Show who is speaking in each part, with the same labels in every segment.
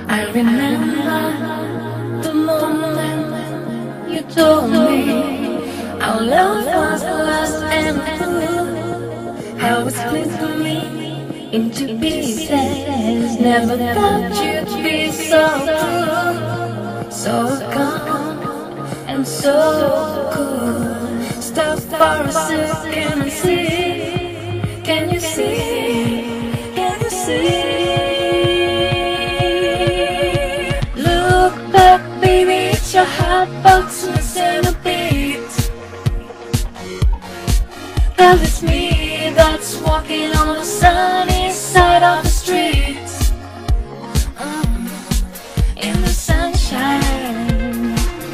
Speaker 1: I remember the moment you told me our love was lost and true. How it split me into pieces. Never thought you'd be so true, so calm and so cool. Stop for a second and see. Can you see? Can you see? Baby, it's your heart box missing a beat. Cause it's me that's walking on the sunny side of the street, in the sunshine.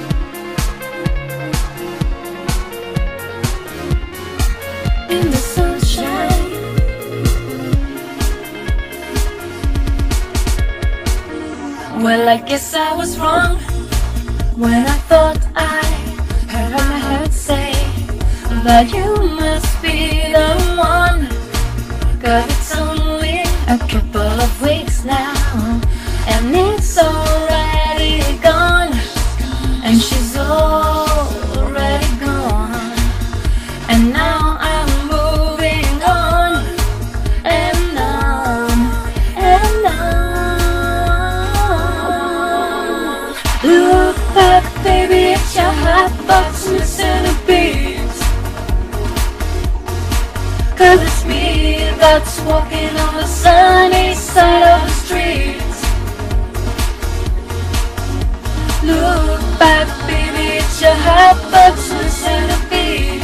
Speaker 1: In the sunshine. Well, I guess I was wrong when I thought I heard my heart say that you must be the one. Cause it's only a couple of weeks now, and it's already gone, and she's already gone. And now I'm moving on and on and on. Look back, baby, it's your heart box missing a beat. Cause it's me that's walking on the sunny side of the street. Look back, baby, it's your heart box missing a beat.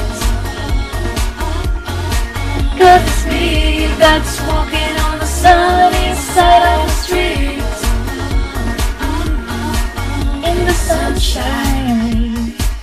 Speaker 1: Cause it's me that's walking on the sunny side of the street, in the sunshine.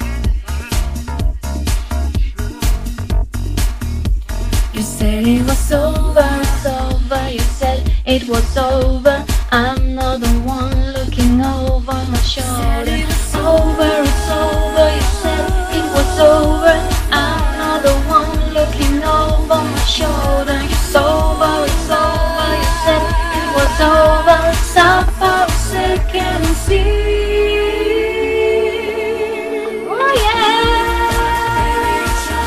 Speaker 1: You said it was over, it's over. You said it was over. I'm not the one looking over my shoulder. It's over, it's over. You said it was over. I'm not the one looking over my shoulder. It's over, it's over. You said it was over. Stop for a second and see. Oh yeah.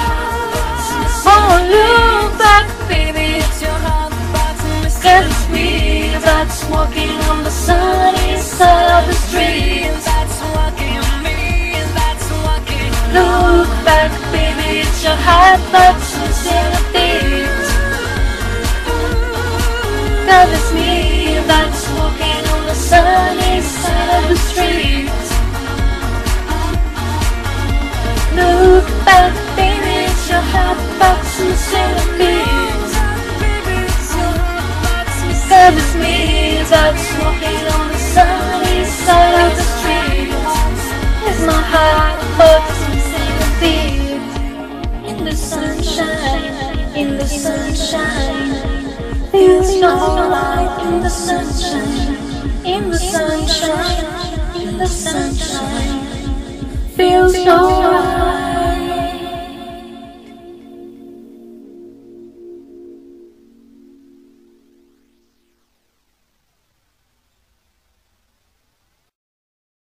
Speaker 1: Oh look back, baby, it's your heart box missing. Cause it's me that's walking on the sunny side of the street. That's walking me, that's walking. Look back, baby, it's your heart box missing a beat. Cause it's me that's walking on the sunny side of the street. Look back, baby, it's your heart box missing a beat. Cause it's me that's walking on the sunny side of the street. It's my heart box missing a beat. In the sunshine, in the sunshine. Feels so right in the sunshine, in the sunshine, in the sunshine. Feels so